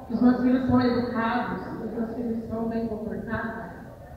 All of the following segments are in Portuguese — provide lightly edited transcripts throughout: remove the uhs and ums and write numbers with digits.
que os meus filhos são educados, que os meus filhos são bem comportados,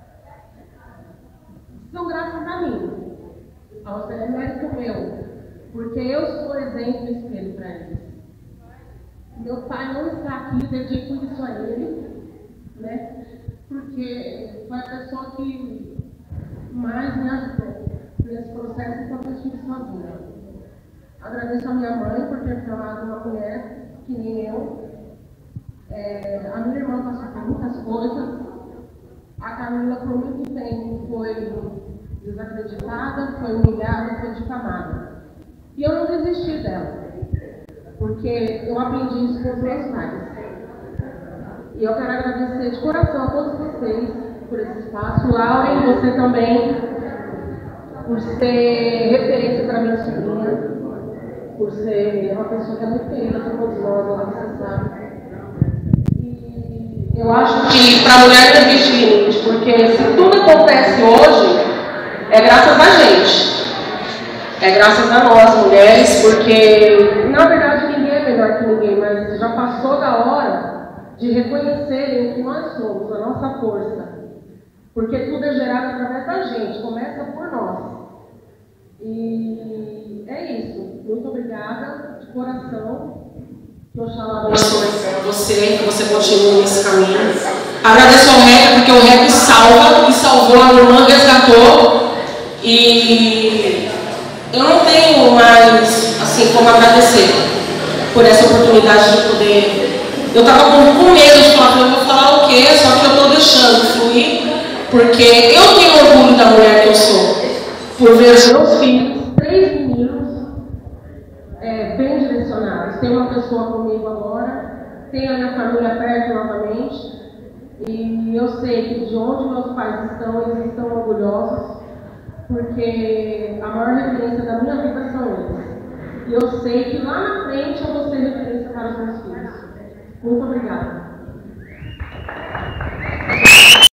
são graças a mim. É mérito meu, porque eu sou exemplo e espelho para eles. Meu pai não está aqui, dedico isso a ele, né? Porque foi a pessoa que mais me ajudou nesse processo enquanto eu estive sozinha. Agradeço a minha mãe por ter formado uma mulher que nem eu. A minha irmã passou por muitas coisas. A Camila, por muito tempo, foi desacreditada, foi humilhada, foi difamada. E eu não desisti dela, porque eu aprendi isso com os meus pais. E eu quero agradecer de coração a todos vocês por esse espaço. Lauren, você também, por ser referência para minha sobrinha, por ser uma pessoa que é muito querida por todos nós, você sabe. E eu acho que para a mulher não existe limite, porque se tudo acontece hoje, é graças a gente. É graças a nós, mulheres, porque, na verdade, ninguém é melhor que ninguém, mas já passou da hora de reconhecerem o que nós somos, a nossa força. Porque tudo é gerado através da gente, começa por nós. E é isso. Muito obrigada, de coração. Que Oxalá abençoe você, que você continue nesse caminho. Agradeço ao REC, porque o REC salva, e salvou, a minha irmã resgatou. E eu não tenho mais, assim, como agradecer por essa oportunidade de poder. Eu estava com medo de falar, eu vou falar o quê? Só que eu estou deixando fluir, porque eu tenho orgulho da mulher que eu sou, por ver os meus filhos, 3 meninos, bem direcionados. Tem uma pessoa comigo agora, tem a minha família perto novamente, e eu sei que de onde meus pais estão, eles estão orgulhosos, porque a maior referência da minha vida são eles. E eu sei que lá na frente eu vou ser referência para os meus filhos. Muito obrigada.